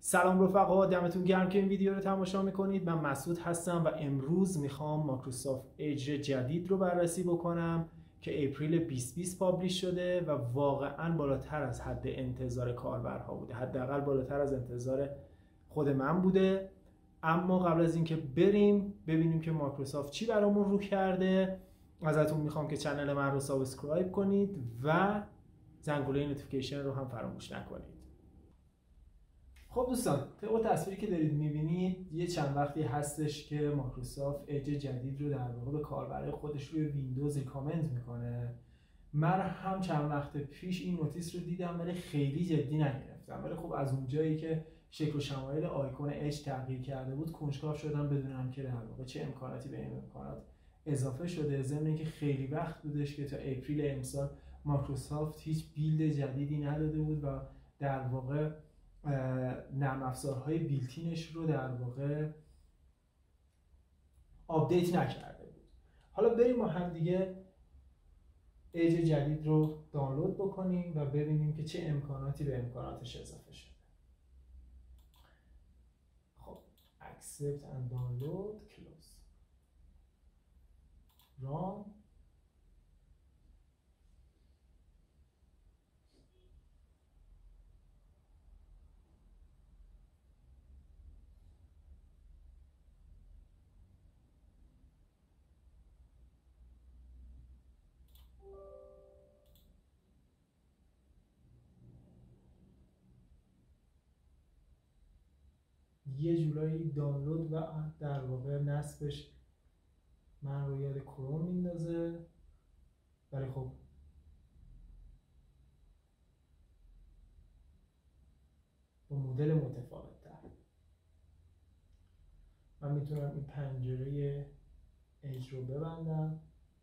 سلام رفقا، دمتون گرم که این ویدیو رو تماشا میکنید. من مسعود هستم و امروز میخوام مایکروسافت اج جدید رو بررسی بکنم که اپریل 2020 پابلیش شده و واقعا بالاتر از حد انتظار کاربرها بوده، حداقل بالاتر از انتظار خود من بوده. اما قبل از اینکه بریم ببینیم که مایکروسافت چی برامون رو کرده، ازتون میخوام که چنل من رو سابسکرایب کنید و زنگوله نوتیفیکیشن رو هم فراموش نکنید. خب دوستان، طبق تصویری که دارید میبینید یه چند وقتی هستش که مایکروسافت اج جدید رو در واقع به کاربرای خودش روی ویندوز ریکامند میکنه. من هم چند وقت پیش این نوتیس رو دیدم ولی خیلی جدی نگرفتم، ولی خب از اونجایی که شکل و شمایل آیکون اج تغییر کرده بود کنجکاو شدم بدونم که در واقع چه امکاناتی به این امکانات اضافه شده. ضمن اینکه خیلی وقت بودش که تا اپریل امسال مایکروسافت هیچ بیلد جدیدی نداده بود و در واقع نرم افزارهای بیلتینش رو در واقع آپدیت نکرده بود. حالا بریم با هم دیگه اج جدید رو دانلود بکنیم و ببینیم که چه امکاناتی به امکاناتش اضافه شده. خب accept and download close run. یه جورایی دانلود و در واقع نصبش من رو یاد کروم میندازه، ولی خب با مدل متفاوت تر. من میتونم این پنجره اج رو ببندم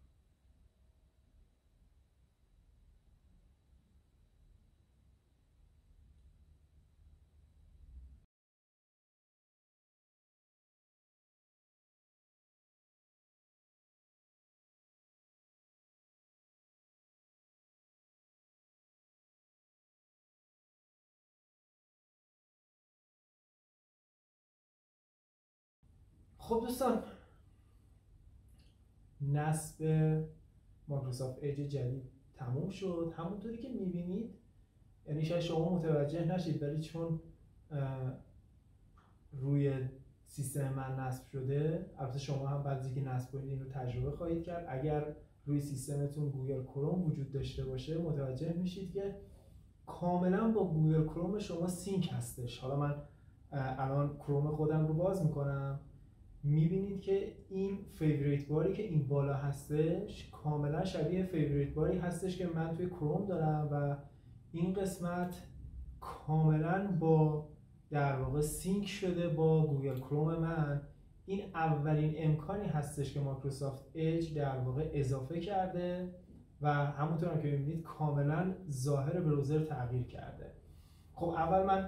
خب دوستان، نصب مایکروسافت اج جدید تموم شد. همونطوری که میبینید، یعنی شاید شما متوجه نشید ولی چون روی سیستم من نصب شده، البته شما هم بعد از اینکه نصب کنید این رو تجربه خواهید کرد، اگر روی سیستمتون گوگل کروم وجود داشته باشه متوجه میشید که کاملا با گوگل کروم شما سینک هستش. حالا من الان کروم خودم رو باز میکنم، میبینید که این فیوریت باری که این بالا هستش کاملا شبیه فیوریت باری هستش که من توی کروم دارم و این قسمت کاملا با در واقع سینک شده با گوگل کروم من. این اولین امکانی هستش که مایکروسافت اج در واقع اضافه کرده و همونطور که میبینید کاملا ظاهر براوزر تغییر کرده. خب اول من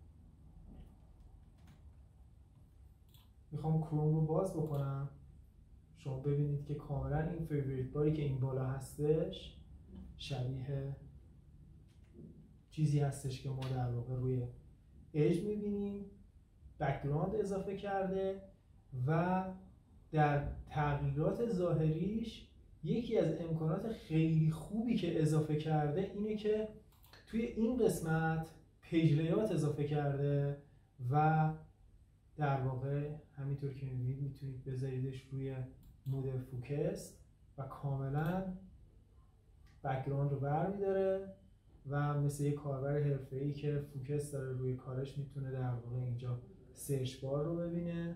میخوام کروم رو باز بکنم، شما ببینید که کاملا این فیوریت باری که این بالا هستش شبیه چیزی هستش که ما در واقع روی اج میبینیم. بک‌گراند اضافه کرده و در تغییرات ظاهریش یکی از امکانات خیلی خوبی که اضافه کرده اینه که توی این قسمت پیج لی‌آوت اضافه کرده و در واقع همینطور که میبینید میتونید بذاریدش روی مود فوکس و کاملا بک‌گراند رو برمی‌داره و مثل یک کاربر حرفه‌ای که فوکس داره روی کارش میتونه در واقع اینجا سرچ بار رو ببینه.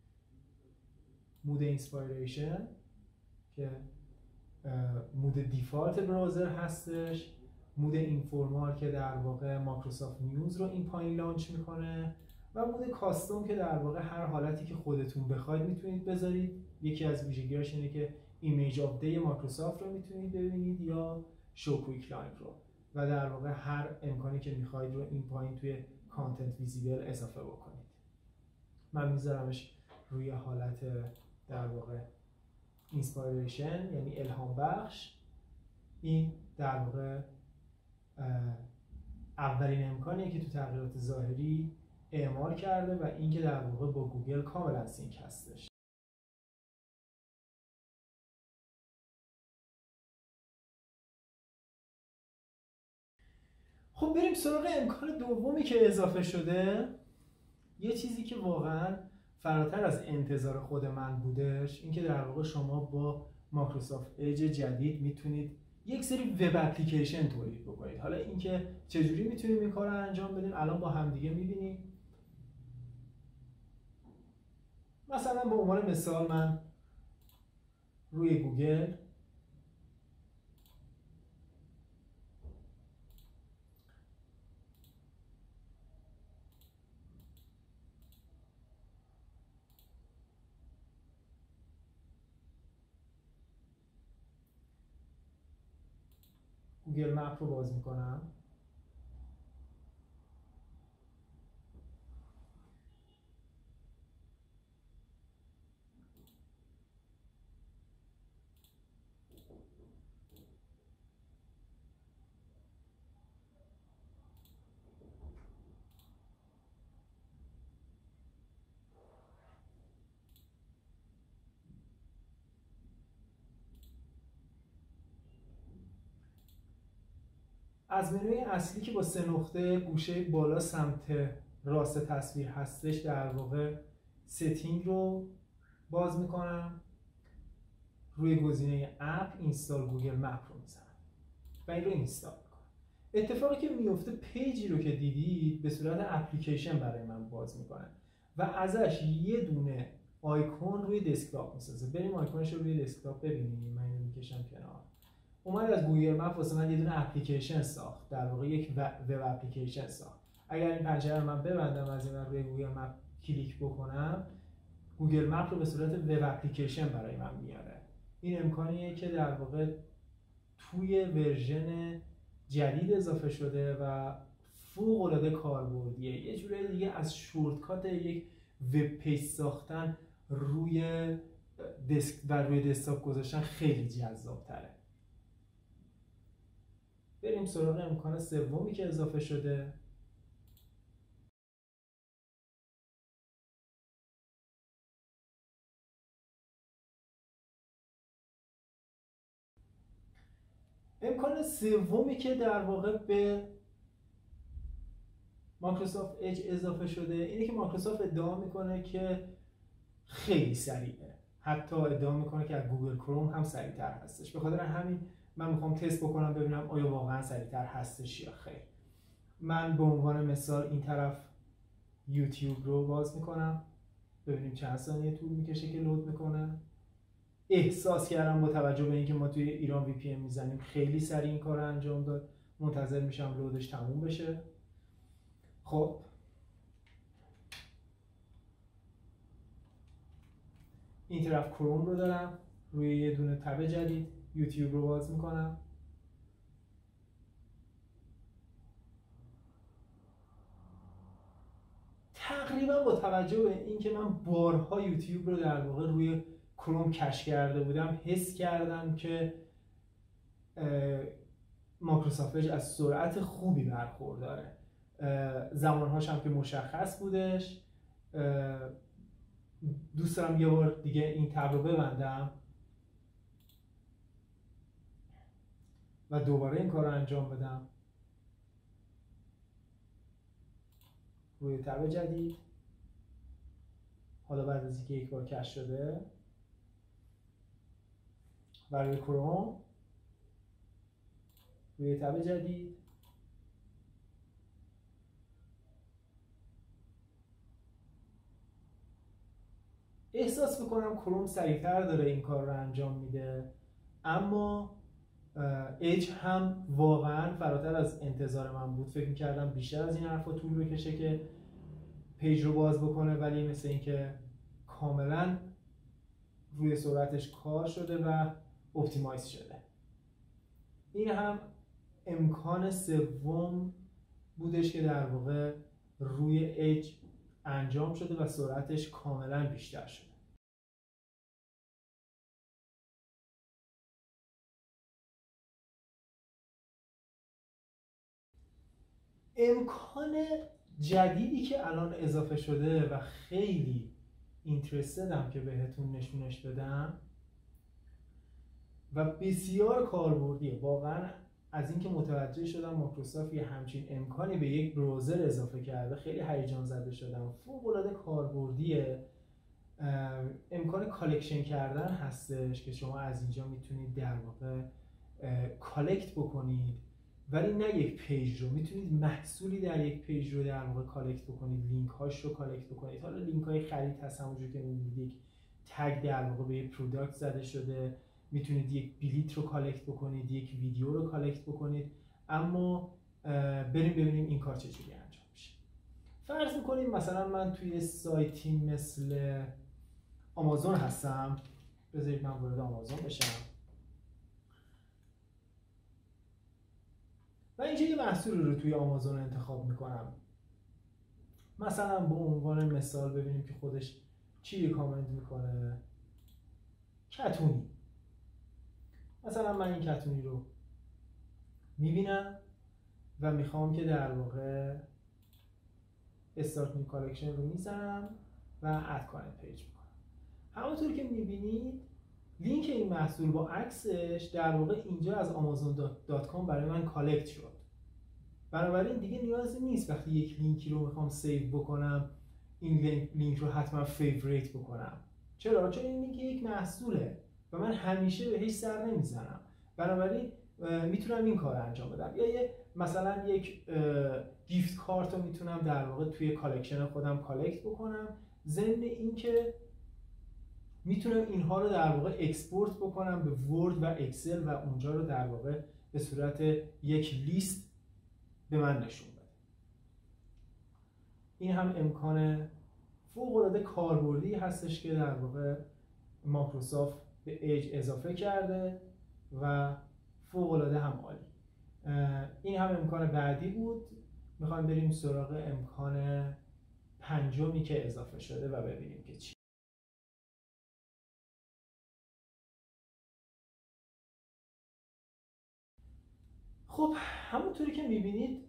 مود اینسپایریشن که مود دیفالت براوزر هستش، مود اینفورمال که در واقع مایکروسافت نیوز رو این پایین لانچ میکنه و مود کاستوم که در واقع هر حالتی که خودتون بخواید میتونید بذارید. یکی از ویژگی‌هاش اینه که ایمیج آف دی مایکروسافت رو میتونید ببینید یا شو کویک لاین رو و در واقع هر امکانی که میخواید رو این پایین توی کانتنت ویزیبل اضافه بکنید. من میذارمش روی حالت در واقع اینسپایریشن یعنی الهام بخش. این در واقع اولین امکانیه که تو تغییرات ظاهری اعمال کرده و اینکه در واقع با گوگل کاملا سینک هستش. خب بریم سراغ امکان دومی که اضافه شده. یه چیزی که واقعا فراتر از انتظار خود من بودش، اینکه در واقع شما با مایکروسافت اج جدید میتونید یک سری وب اپلیکیشن تولید بکنید. حالا اینکه چجوری میتونیم این کار رو انجام بدیم الان با همدیگه میبینیم. مثلا به عنوان مثال من روی گوگل گوگل مپ رو باز میکنم. از منوی اصلی که با 3 نقطه گوشه بالا سمت راست تصویر هستش در واقع ستینگ رو باز میکنم. روی گزینه اپ اینستال گوگل مپ رو میزنم و این رو اینستال میکنم. اتفاقی که میفته پیجی رو که دیدید به صورت اپلیکیشن برای من باز میکنه و ازش یه دونه آیکون روی دسکتاپ میسازه. بریم آیکونش رو روی دسکتاپ ببینیم. من اینو میکشم کنار. اومد از گوگل مپ واسه من یه دونه اپلیکیشن ساخت، در واقع یک وب اپلیکیشن ساخت. اگر این پنجره رو من ببندم از این روی گوگل مپ کلیک بکنم، گوگل مپ رو به صورت وب اپلیکیشن برای من میاره. این امکانیه که در واقع توی ورژن جدید اضافه شده و فوق العاده کاربردیه. یه جوری دیگه از شورتکات یک وب پیج ساختن روی دسک و روی دسکتاپ گذاشتن خیلی جذاب تره. بریم سراغ امکان سومی که اضافه شده. امکان سومی که در واقع به مایکروسافت اج اضافه شده اینه که مایکروسافت ادعا میکنه که خیلی سریعه. حتی ادعا میکنه که از گوگل کروم هم سریعتر هستش. به خاطر همین من میخوام تست بکنم ببینم آیا واقعا سریعتر هستش یا خیر. من به عنوان مثال این طرف یوتیوب رو باز میکنم ببینیم چند ثانیه طول میکشه که لود میکنه. احساس کردم با توجه به اینکه ما توی ایران وی پی ام میزنیم خیلی سریع این کار رو انجام داد. منتظر میشم لودش تموم بشه. خب این طرف کروم رو دارم، روی یه دونه تب جدید یوتیوب رو باز میکنم. تقریبا با توجه به اینکه من بارها یوتیوب رو در واقع روی کروم کش کرده بودم حس کردم که مایکروسافت اج از سرعت خوبی برخورداره. زمانهاش هم که مشخص بودش. دوست دارم یه بار دیگه این تب رو ببندم و دوباره این کار رو انجام بدم روی تب جدید. حالا بعد از اینکه یک بار کش شده و روی کروم روی تب جدید احساس میکنم کروم سریعتر داره این کار رو انجام میده، اما اج هم واقعا فراتر از انتظار من بود. فکر میکردم بیشتر از این حرفا طول بکشه که پیج رو باز بکنه، ولی مثل اینکه کاملا روی سرعتش کار شده و اپتیمایز شده. این هم امکان سوم بودش که در واقع روی اج انجام شده و سرعتش کاملا بیشتر شده. امکان جدیدی که الان اضافه شده و خیلی اینترستدم که بهتون نشونش بدم و بسیار کاربردیه. واقعا از اینکه متوجه شدم مایکروسافت یه همچین امکانی به یک براوزر اضافه کرده خیلی هیجان زده شدم. فوق‌العاده کاربردیه. امکان کالکشن کردن هستش که شما از اینجا میتونید در واقع کالکت بکنید، ولی نه یک پیج رو، میتونید محصولی در یک پیج رو در واقع کالکت بکنید، لینک هاش رو کالکت بکنید. حالا لینک های خرید هست، همونجور که می‌بینید یک تگ در واقع به یک پروداکت زده شده. میتونید یک بلیت رو کالکت بکنید، یک ویدیو رو کالکت بکنید. اما بریم ببینیم این کار چجوری انجام میشه. فرض میکنیم مثلا من توی سایتی مثل آمازون هستم. بذارید من وارد آمازون بشم و اینجا یه محصول رو توی آمازون انتخاب میکنم. مثلا به عنوان مثال ببینیم که خودش چی ریکامند میکنه. کتونی. مثلا من این کتونی رو میبینم و میخوام که در واقع استارت نیو کالکشن رو میزنم و اد کانت پیج میکنم. همونطور که میبینید لینک این محصول با عکسش در واقع اینجا از amazon.com برای من کالکت شد. بنابراین دیگه نیازی نیست وقتی یک لینکی رو میخوام سیو بکنم این لینک رو حتما فیوریت بکنم. چرا؟ چون این لینک یک محصوله و من همیشه بهش سر نمیزنم. بنابراین میتونم این کار انجام بدم. یا مثلا یک گیفت کارت رو میتونم در واقع توی کالکشن خودم کالکت بکنم، ضمن اینکه میتونم اینها رو در واقع اکسپورت بکنم به ورد و اکسل و اونجا رو در واقع به صورت یک لیست به من نشون بده. این هم امکان فوق‌العاده کاربردی هستش که در واقع مایکروسافت به ایج اضافه کرده و فوق‌العاده هم عالی. این هم امکان بعدی بود. میخوایم بریم سراغ امکان پنجمی که اضافه شده و ببینیم که چی. خب همونطوری که میبینید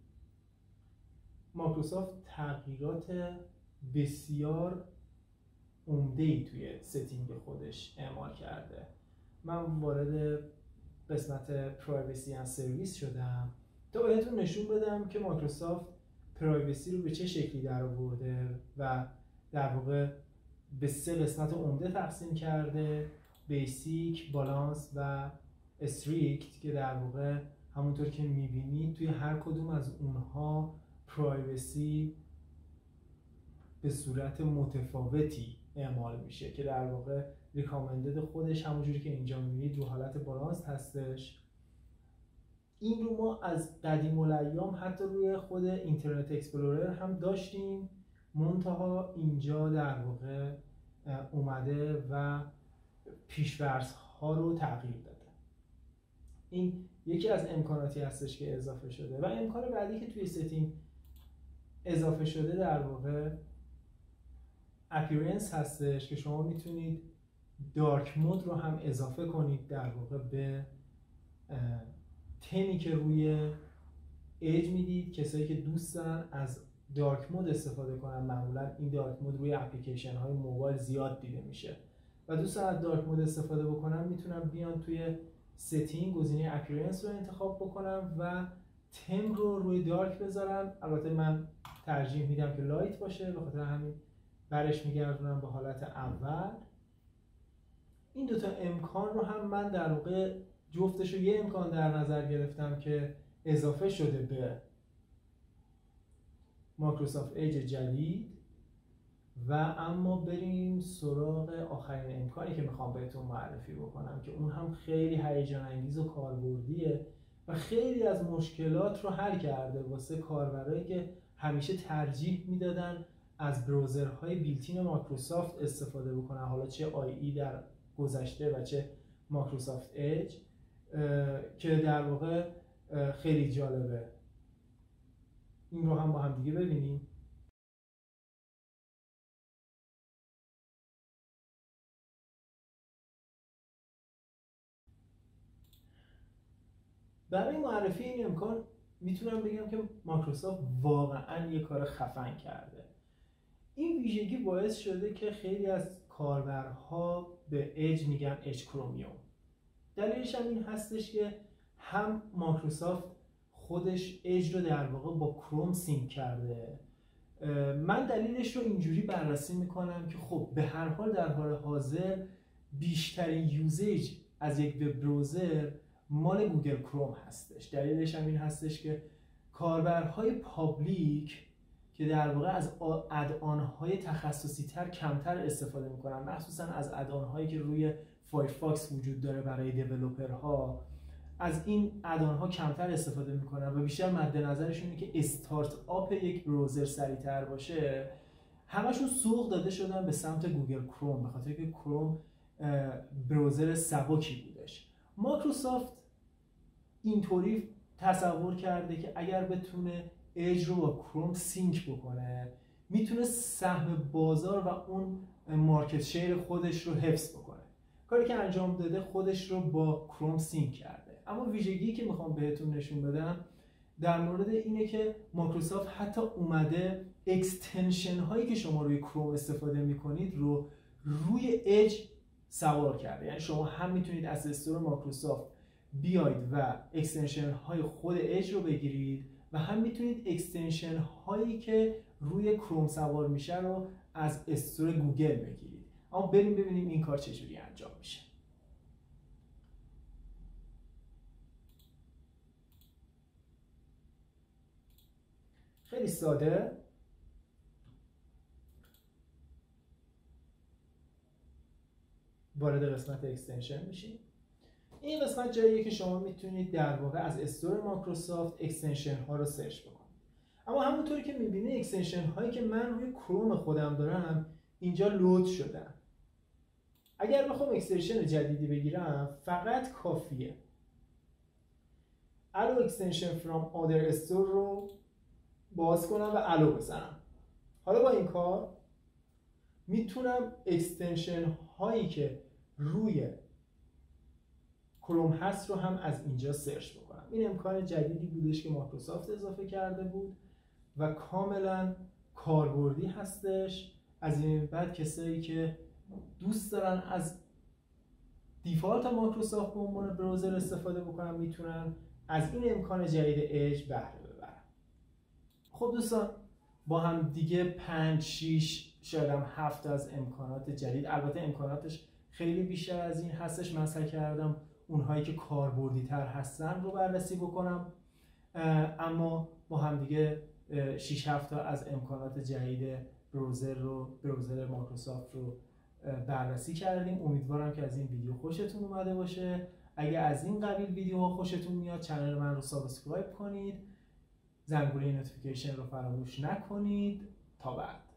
مایکروسافت تغییرات بسیار عمده‌ای توی ستینگ خودش اعمال کرده. من وارد قسمت پرایوسی اند سرویس شدم تا بهتون نشون بدم که مایکروسافت پرایوسی رو به چه شکلی در آورده و در واقع به 3 قسمت عمده تقسیم کرده: بیسیک، بالانس و استریکت، که در واقع همونطور که میبینید توی هر کدوم از اونها پرایوسی به صورت متفاوتی اعمال میشه که در واقع ریکامندد خودش همونجوری که اینجا میبینید رو حالت بالانس هستش. این رو ما از قدیم الایام حتی روی خود اینترنت اکسپلورر هم داشتیم، منتها اینجا در واقع اومده و پیش‌فرض ها رو تغییر داده. این یکی از امکاناتی هستش که اضافه شده. و امکان بعدی که توی ستینگ اضافه شده در واقع اپیرنس هستش که شما میتونید دارک مود رو هم اضافه کنید در واقع به تمی که روی ایج میدید. کسایی که دوست دارن از دارک مود استفاده کنن، معمولا این دارک مود روی اپلیکیشن های موبایل زیاد دیده میشه و دوست دارن از دارک مود استفاده بکنن، میتونن بیان توی ستینگ گزینه اپیرنس رو انتخاب بکنم و تم رو روی دارک بذارم. البته من ترجیح میدم که لایت باشه، به خاطر همین برش میگردونم به حالت اول. این دوتا امکان رو هم من در واقع جفتش رو یه امکان در نظر گرفتم که اضافه شده به مایکروسافت ایج جدید. و اما بریم سراغ آخرین امکانی که میخوام بهتون معرفی بکنم که اون هم خیلی هیجان انگیز و کاربردیه و خیلی از مشکلات رو حل کرده واسه کاربرایی که همیشه ترجیح میدادن از براوزرهای بیلتین مایکروسافت استفاده بکنن، حالا چه آی در گذشته و چه مایکروسافت ایج، که در واقع خیلی جالبه. این رو هم با هم دیگه ببینیم. برای معرفی این امکان میتونم بگم که مایکروسافت واقعا یه کار خفن کرده. این ویژگی باعث شده که خیلی از کاربرها به اج میگن اج کرومیوم. دلیلش هم این هستش که هم مایکروسافت خودش اج رو در واقع با کروم سینک کرده. من دلیلش رو اینجوری بررسی میکنم که خب به هر حال در حال حاضر بیشترین یوزیج از یک وب براوزر مال گوگل کروم هستش. دلیلش هم این هستش که کاربرهای پابلیک که در واقع از ادآن‌های تخصصی تر کمتر استفاده میکنن، مخصوصا از ادآن‌هایی که روی فایرفاکس وجود داره برای دیولپرها، از این ادآن‌ها کمتر استفاده میکنن و بیشتر مد نظرشون اینه که استارت آپ یک براوزر سریعتر باشه. همشون سوق داده شدن به سمت گوگل کروم به خاطر که کروم براوزر سبکی بودش. مایکروسافت اینطوری تصور کرده که اگر بتونه اج رو با کروم سینک بکنه میتونه سهم بازار و اون مارکت شیر خودش رو حفظ بکنه. کاری که انجام داده خودش رو با کروم سینک کرده. اما ویژگی که میخوام بهتون نشون بدم در مورد اینه که مایکروسافت حتی اومده اکستنشن هایی که شما روی کروم استفاده میکنید رو روی اج سوار کرده. یعنی شما هم میتونید از استور مایکروسافت بیاید و اکستنشن های خود اج رو بگیرید و هم میتونید اکستنشن هایی که روی کروم سوار میشه رو از استور گوگل بگیرید. اما بریم ببینیم این کار چجوری انجام میشه. خیلی ساده. وارد قسمت اکستنشن میشید. این قسمت جاییه که شما میتونید در واقع از استور مایکروسافت اکستنشن ها رو سرچ بکنید. اما همونطوری که میبینید اکستنشن هایی که من روی کروم خودم دارم اینجا لود شدن. اگر بخوام اکستنشن جدیدی بگیرم فقط کافیه allow extension from other store رو باز کنم و allow بزنم. حالا با این کار میتونم اکستنشن هایی که روی کروم هست رو هم از اینجا سرچ بکنم. این امکان جدیدی بودش که مایکروسافت اضافه کرده بود و کاملا کاربردی هستش. از این بعد کسایی که دوست دارن از دیفالت مایکروسافت به عنوان براوزر استفاده بکنن میتونن از این امکان جدید اج بهره ببرن. خب دوستان با هم دیگه 5 6 شاید هم 7 از امکانات جدید، البته امکاناتش خیلی بیشتر از این هستش، من سعی کردم اونهایی که کاربردی تر هستن رو بررسی بکنم، اما با هم دیگه 6 7 تا از امکانات جدید براوزر مایکروسافت رو بررسی کردیم. امیدوارم که از این ویدیو خوشتون اومده باشه. اگه از این قبیل ویدیوها خوشتون میاد چنل من رو سابسکرایب کنید، زنگوله نوتیفیکیشن رو فراموش نکنید. تا بعد.